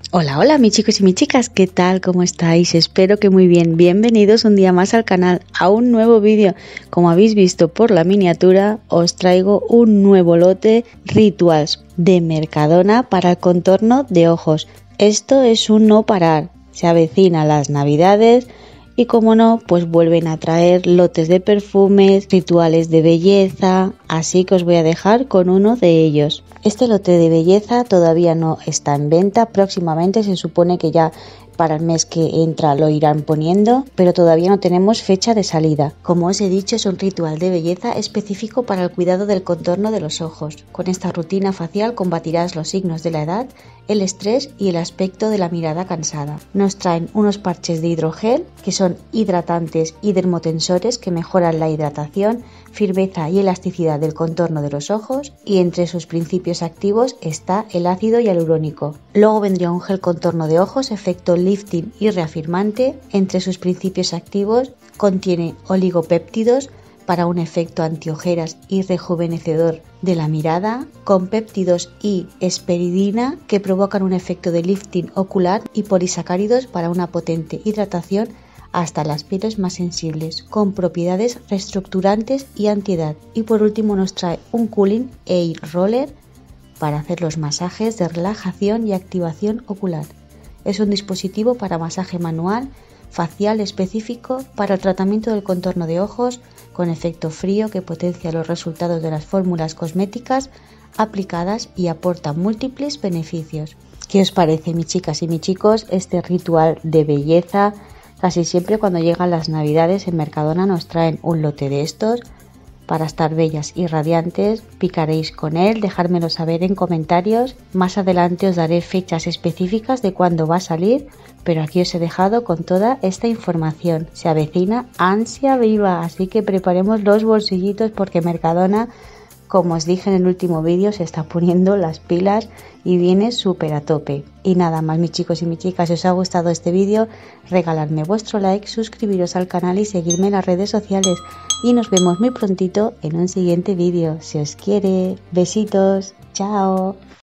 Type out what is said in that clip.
Hola, hola mis chicos y mis chicas, ¿qué tal? ¿Cómo estáis? Espero que muy bien. Bienvenidos un día más al canal, a un nuevo vídeo. Como habéis visto por la miniatura, os traigo un nuevo lote rituals de Mercadona para el contorno de ojos. Esto es un no parar, se avecinan las navidades y como no, pues vuelven a traer lotes de perfumes, rituales de belleza, así que os voy a dejar con uno de ellos. Este lote de belleza todavía no está en venta, próximamente se supone que ya para el mes que entra lo irán poniendo, pero todavía no tenemos fecha de salida. Como os he dicho, es un ritual de belleza específico para el cuidado del contorno de los ojos. Con esta rutina facial combatirás los signos de la edad, el estrés y el aspecto de la mirada cansada. Nos traen unos parches de hidrogel que son hidratantes y dermotensores que mejoran la hidratación, firmeza y elasticidad del contorno de los ojos, y entre sus principios activos está el ácido hialurónico. Luego vendría un gel contorno de ojos, efecto lifting y reafirmante. Entre sus principios activos contiene oligopéptidos para un efecto antiojeras y rejuvenecedor de la mirada, con péptidos y hesperidina que provocan un efecto de lifting ocular, y polisacáridos para una potente hidratación hasta las pieles más sensibles, con propiedades reestructurantes y antiedad. Y por último nos trae un Cooling Air Roller para hacer los masajes de relajación y activación ocular. Es un dispositivo para masaje manual facial específico para el tratamiento del contorno de ojos, con efecto frío que potencia los resultados de las fórmulas cosméticas aplicadas y aporta múltiples beneficios. ¿Qué os parece, mis chicas y mis chicos, este ritual de belleza? Casi siempre cuando llegan las navidades en Mercadona nos traen un lote de estos para estar bellas y radiantes. Picaréis con él, dejármelo saber en comentarios. Más adelante os daré fechas específicas de cuándo va a salir, pero aquí os he dejado con toda esta información. Se avecina ansia viva, así que preparemos los bolsillitos porque Mercadona, como os dije en el último vídeo, se está poniendo las pilas y viene súper a tope. Y nada más, mis chicos y mis chicas, si os ha gustado este vídeo, regaladme vuestro like, suscribiros al canal y seguirme en las redes sociales. Y nos vemos muy prontito en un siguiente vídeo. Si os quiere, besitos, chao.